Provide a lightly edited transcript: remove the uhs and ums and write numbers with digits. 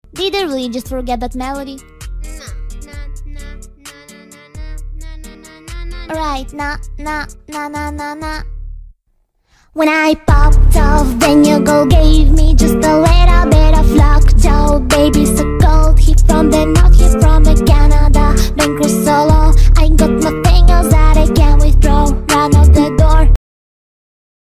Did I really just forget that melody? Right, na na na na na na. When I popped off, then your girl gave me just a little bit of lockjaw. Baby so cold, he from the north, he from the Canada. Don't cruise solo